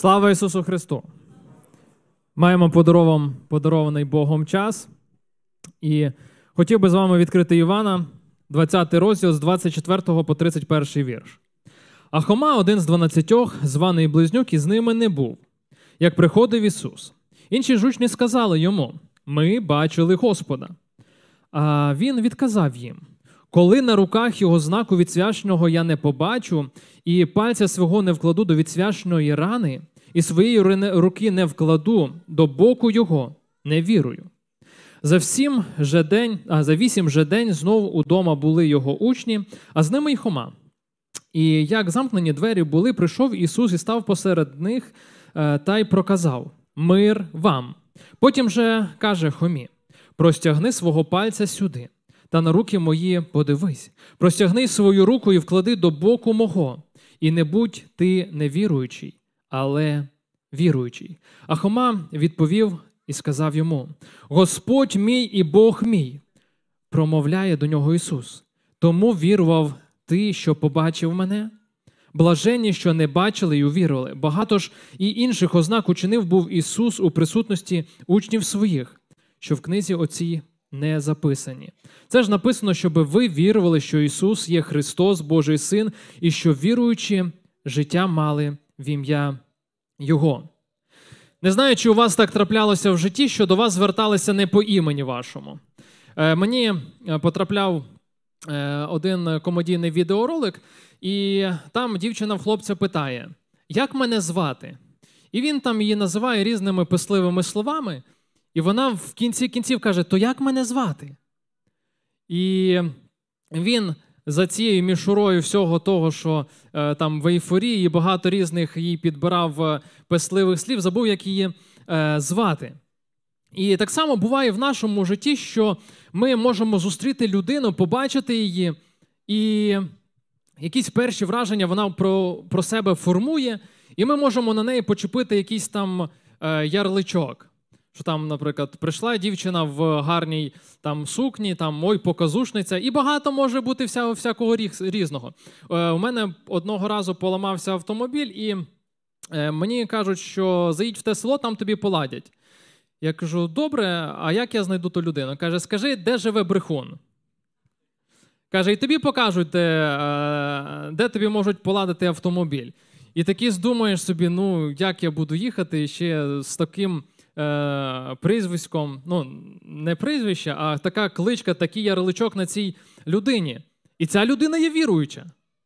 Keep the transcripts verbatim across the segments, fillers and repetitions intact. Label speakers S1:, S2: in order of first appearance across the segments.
S1: Слава Ісусу Христу! Маємо подарований Богом час. І хотів би з вами відкрити Івана, двадцятий розділ, з двадцять четвертого по тридцять перший вірш. «А Хома, один з дванадцятьох, званий Близнюк, із ними не був, як приходив Ісус. Інші ж учні сказали йому: ми бачили Господа. А він відказав їм: коли на руках його знаку відсвяченого я не побачу, і пальця свого не вкладу до відсвяченої рани, і своєї руки не вкладу до боку його, не вірую». За всім же день, а за вісім же день знову удома були його учні, а з ними й Хома. І як замкнені двері були, прийшов Ісус і став посеред них, та й проказав: «Мир вам». Потім же каже Хомі: «Простягни свого пальця сюди, та на руки мої подивись. Простягни свою руку і вклади до боку мого, і не будь ти невіруючий, але віруючий». А Хома відповів і сказав йому: «Господь мій і Бог мій». Промовляє до нього Ісус: «Тому вірував ти, що побачив мене? Блаженні, що не бачили і увірували». Багато ж і інших ознак учинив був Ісус у присутності учнів своїх, що в книзі оцій не записані. Це ж написано, щоб ви вірували, що Ісус є Христос, Божий Син, і що віруючи, життя мали в ім'я Його. Не знаю, чи у вас так траплялося в житті, що до вас зверталися не по імені вашому. Е, мені потрапляв е, один комедійний відеоролик, і там дівчина в хлопця питає: «Як мене звати?» І він там її називає різними писливими словами, і вона в кінці кінців каже: «То як мене звати?» І він за цією мішурою всього того, що е, там в ейфорії багато різних їй підбирав е, писливих слів, забув, як її е, звати. І так само буває в нашому житті, що ми можемо зустріти людину, побачити її, і якісь перші враження вона про, про себе формує, і ми можемо на неї почепити якийсь там е, ярличок. Що там, наприклад, прийшла дівчина в гарній там сукні, там, ой, показушниця, і багато може бути вся, всякого різного. Е, у мене одного разу поламався автомобіль, і е, мені кажуть, що заїдь в те село, там тобі поладять. Я кажу: добре, а як я знайду ту людину? Каже: скажи, де живе брехун? Каже: і тобі покажуть, де, е, де тобі можуть поладити автомобіль. І таки здумаєш собі: ну, як я буду їхати ще з таким Е, прізвиськом, ну, не прізвище, а така кличка, такий ярличок на цій людині. І ця людина є віруюча.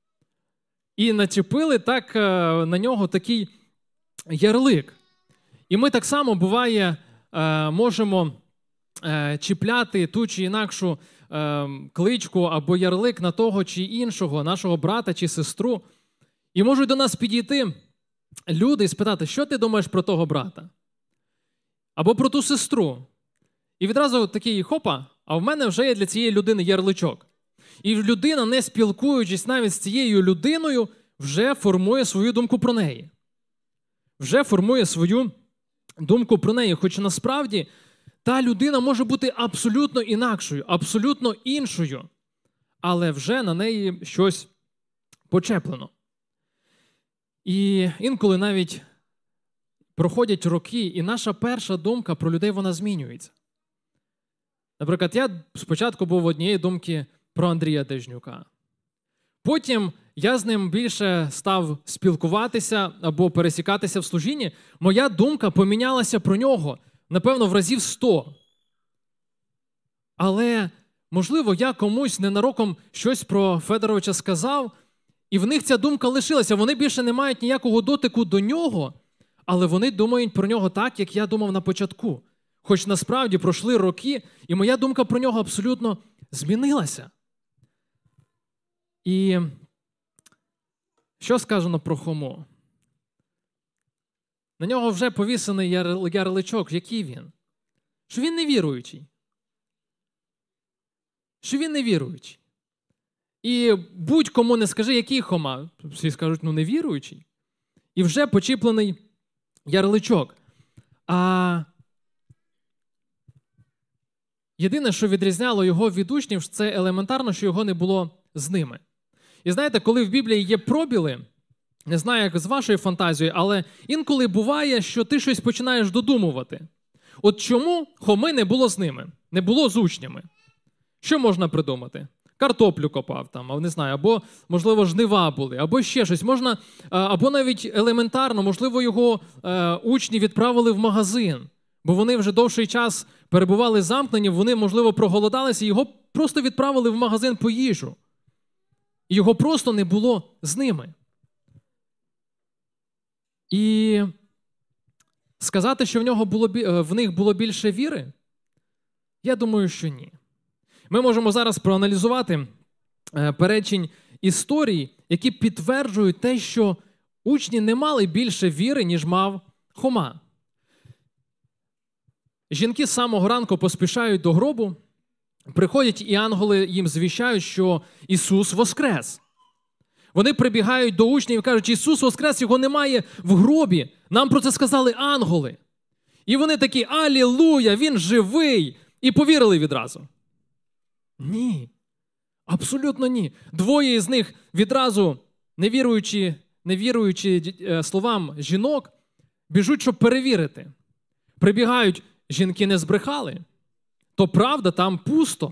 S1: І начепили так е, на нього такий ярлик. І ми так само, буває, е, можемо е, чіпляти ту чи інакшу е, кличку або ярлик на того чи іншого, нашого брата чи сестру. І можуть до нас підійти люди і спитати: що ти думаєш про того брата? Або про ту сестру. І відразу такий: хопа, а в мене вже є для цієї людини ярличок. І людина, не спілкуючись навіть з цією людиною, вже формує свою думку про неї. Вже формує свою думку про неї. Хоч насправді та людина може бути абсолютно інакшою, абсолютно іншою. Але вже на неї щось почеплено. І інколи навіть проходять роки, і наша перша думка про людей, вона змінюється. Наприклад, я спочатку був однієї думки про Андрія Дежнюка. Потім я з ним більше став спілкуватися або пересікатися в служінні. Моя думка помінялася про нього, напевно, в разів сто. Але, можливо, я комусь ненароком щось про Федоровича сказав, і в них ця думка лишилася. Вони більше не мають ніякого дотику до нього, але вони думають про нього так, як я думав на початку. Хоч насправді пройшли роки, і моя думка про нього абсолютно змінилася. І що сказано про Хому? На нього вже повісений ярличок. Який він? Що він невіруючий. Що він невіруючий. І будь-кому не скажи, який Хома. Всі скажуть: ну, невіруючий. І вже почіплений ярличок. А єдине, що відрізняло його від учнів, це елементарно, що його не було з ними. І знаєте, коли в Біблії є пробіли, не знаю, як з вашою фантазією, але інколи буває, що ти щось починаєш додумувати. От чому Хоми не було з ними, не було з учнями? Що можна придумати? Картоплю копав там, а не знаю, або, можливо, жнива були, або ще щось. Можна, або навіть елементарно, можливо, його е, учні відправили в магазин, бо вони вже довший час перебували замкнені, вони, можливо, проголодалися, і його просто відправили в магазин по їжу. І його просто не було з ними. І сказати, що в, нього було, в них було більше віри, я думаю, що ні. Ми можемо зараз проаналізувати перечень історій, які підтверджують те, що учні не мали більше віри, ніж мав Хома. Жінки з самого ранку поспішають до гробу, приходять і ангели їм звіщають, що Ісус воскрес. Вони прибігають до учнів і кажуть, Ісус воскрес, його немає в гробі. Нам про це сказали ангели. І вони такі, алілуя, він живий. І повірили відразу. Ні, абсолютно ні. Двоє з них відразу, не віруючи, не віруючи словам жінок, біжуть, щоб перевірити. Прибігають, жінки не збрехали. То правда, там пусто.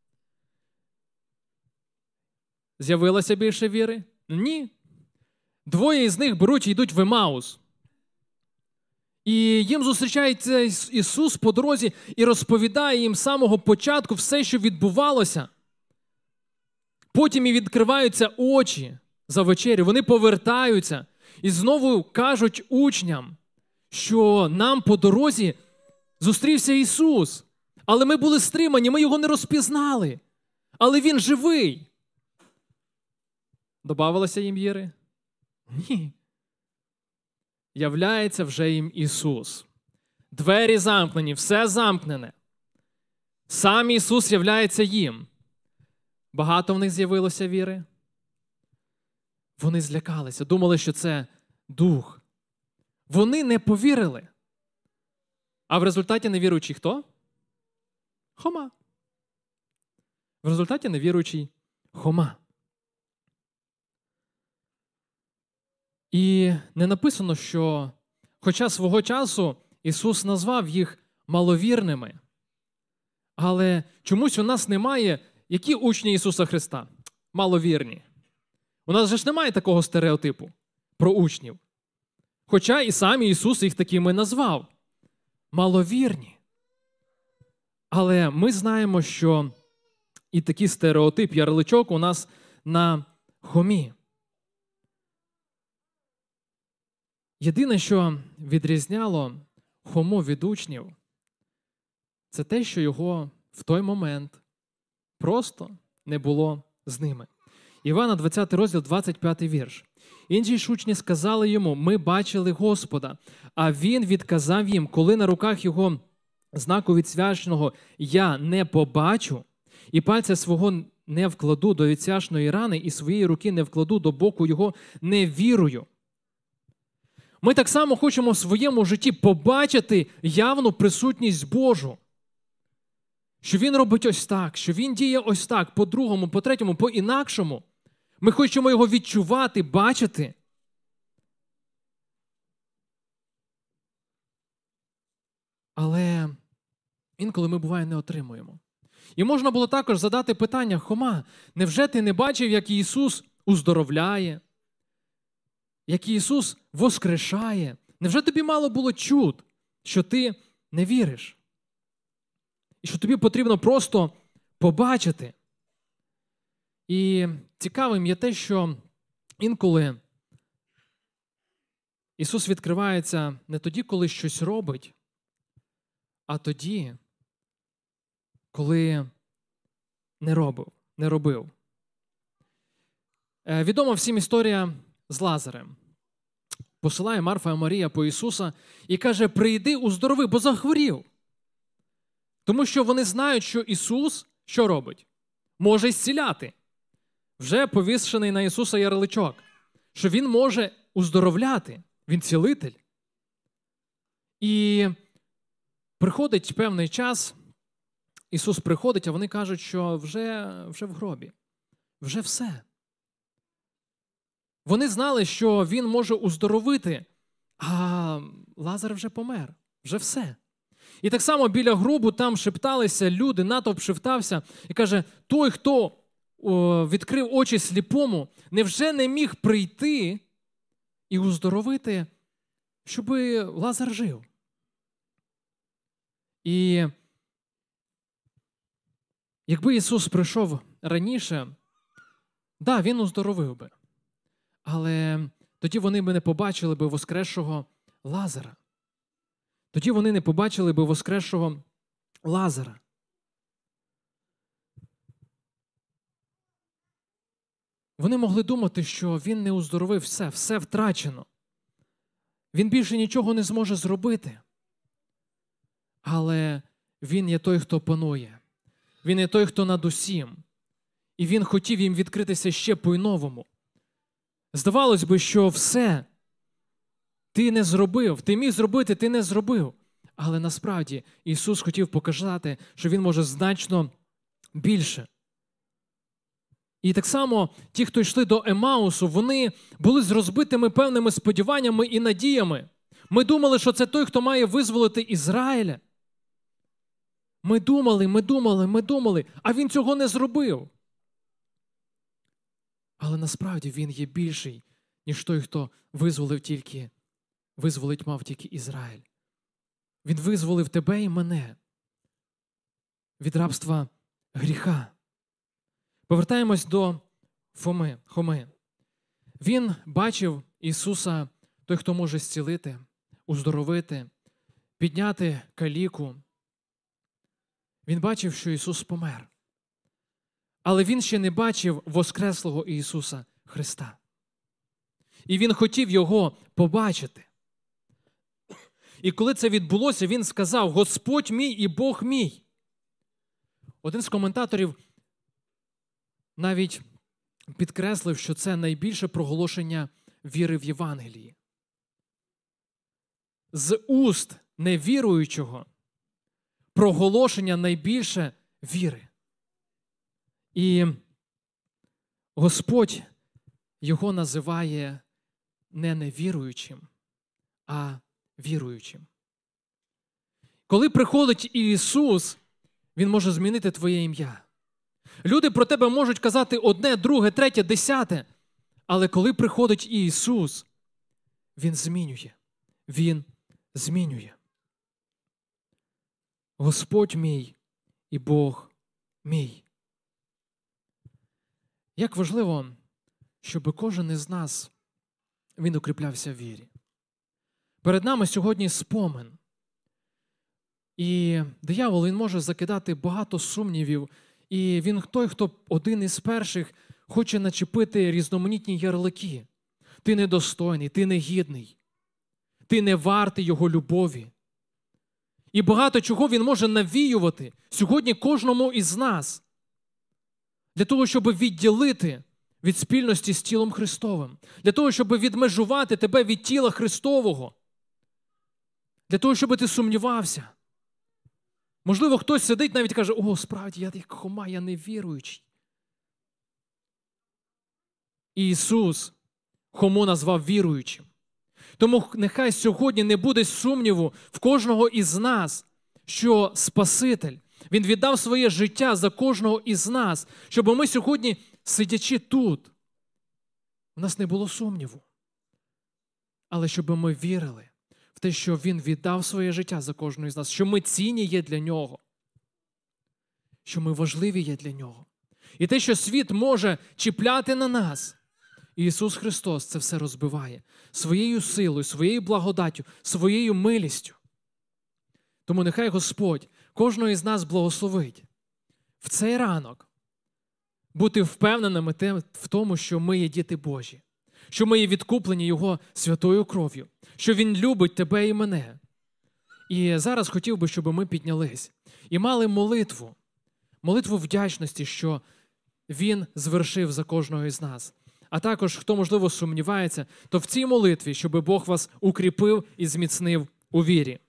S1: З'явилося більше віри? Ні. Двоє з них беруть і йдуть в Емаус. І їм зустрічається Ісус по дорозі і розповідає їм з самого початку все, що відбувалося. Потім і відкриваються очі за вечерю. Вони повертаються і знову кажуть учням, що нам по дорозі зустрівся Ісус. Але ми були стримані, ми його не розпізнали. Але він живий. Добавилося їм віри? Ні. Являється вже їм Ісус. Двері замкнені, все замкнене. Сам Ісус являється їм. Багато в них з'явилося віри? Вони злякалися, думали, що це дух. Вони не повірили. А в результаті невіруючий хто? Хома. В результаті невіруючий Хома. І не написано, що, хоча свого часу Ісус назвав їх маловірними, але чомусь у нас немає, які учні Ісуса Христа? Маловірні. У нас же ж немає такого стереотипу про учнів. Хоча і сам Ісус їх такими назвав. Маловірні. Але ми знаємо, що і такий стереотип, ярличок у нас на Хомі. Єдине, що відрізняло Хому від учнів, це те, що його в той момент просто не було з ними. Івана, двадцятий розділ, двадцять п'ятий вірш. Інші ж учні сказали йому, ми бачили Господа, а він відказав їм, коли на руках його знаку відсвяченого я не побачу, і пальця свого не вкладу до відсвяченої рани, і своєї руки не вкладу до боку його, не вірую. Ми так само хочемо в своєму житті побачити явну присутність Божу. Що Він робить ось так, що Він діє ось так, по-другому, по-третьому, по-інакшому. Ми хочемо його відчувати, бачити. Але інколи ми, буває, не отримуємо. І можна було також задати питання, Хома, невже ти не бачив, як Ісус уздоровляє? Як Ісус воскрешає? Невже тобі мало було чуд, що ти не віриш? І що тобі потрібно просто побачити? І цікавим є те, що інколи Ісус відкривається не тоді, коли щось робить, а тоді, коли не робив. Не робив. Відома всім історія з Лазарем. Посилає Марфа і Марія по Ісуса і каже, прийди, уздорови, бо захворів. Тому що вони знають, що Ісус що робить? Може зціляти. Вже повішений на Ісуса ярличок, що Він може уздоровляти, Він цілитель. І приходить певний час, Ісус приходить, а вони кажуть, що вже, вже в гробі, вже все. Вони знали, що він може уздоровити, а Лазар вже помер, вже все. І так само біля гробу там шепталися люди, натовп шептався і каже, той, хто о, відкрив очі сліпому, невже не міг прийти і уздоровити, щоб Лазар жив? І якби Ісус прийшов раніше, да, він уздоровив би. Але тоді вони б не побачили би воскресшого Лазара. Тоді вони не побачили би воскресшого Лазара. Вони могли думати, що він не уздоровив все, все втрачено. Він більше нічого не зможе зробити. Але він є той, хто панує. Він є той, хто над усім. І він хотів їм відкритися ще по-новому. Здавалось би, що все ти не зробив, ти міг зробити, ти не зробив. Але насправді Ісус хотів показати, що Він може значно більше. І так само ті, хто йшли до Емаусу, вони були з розбитими певними сподіваннями і надіями. Ми думали, що це той, хто має визволити Ізраїля. Ми думали, ми думали, ми думали, а Він цього не зробив. Але насправді Він є більший, ніж той, хто визволив тільки, визволить мав тільки Ізраїль. Він визволив тебе і мене від рабства гріха. Повертаємось до Фоми, Хоми. Він бачив Ісуса, той, хто може зцілити, уздоровити, підняти каліку. Він бачив, що Ісус помер. Але він ще не бачив воскреслого Ісуса Христа. І він хотів Його побачити. І коли це відбулося, він сказав: «Господь мій і Бог мій». Один з коментаторів навіть підкреслив, що це найбільше проголошення віри в Євангелії. З уст невіруючого проголошення найбільше віри. І Господь його називає не невіруючим, а віруючим. Коли приходить Ісус, Він може змінити твоє ім'я. Люди про тебе можуть казати одне, друге, третє, десяте, але коли приходить Ісус, Він змінює. Він змінює. Господь мій і Бог мій. Як важливо, щоб кожен із нас, він укріплявся в вірі. Перед нами сьогодні спомин. І диявол, він може закидати багато сумнівів. І він той, хто один із перших хоче начепити різноманітні ярлики. Ти недостойний, ти негідний, ти не вартий його любові. І багато чого він може навіювати сьогодні кожному із нас. Для того, щоб відділити від спільності з тілом Христовим. Для того, щоб відмежувати тебе від тіла Христового. Для того, щоб ти сумнівався. Можливо, хтось сидить навіть і каже: «О, справді, я як Хома, я невіруючий». І Ісус Хому назвав віруючим. Тому нехай сьогодні не буде сумніву в кожного із нас, що Спаситель, Він віддав своє життя за кожного із нас, щоб ми сьогодні, сидячи тут, у нас не було сумніву. Але щоб ми вірили в те, що Він віддав своє життя за кожного із нас, що ми цінні є для Нього, що ми важливі є для Нього. І те, що світ може чіпляти на нас, Ісус Христос це все розбиває своєю силою, своєю благодаттю, своєю милістю. Тому нехай Господь кожного із нас благословить в цей ранок бути впевненими в тому, що ми є діти Божі, що ми є відкуплені Його святою кров'ю, що Він любить тебе і мене. І зараз хотів би, щоб ми піднялись і мали молитву, молитву вдячності, що Він звершив за кожного із нас. А також, хто, можливо, сумнівається, то в цій молитві, щоб Бог вас укріпив і зміцнив у вірі.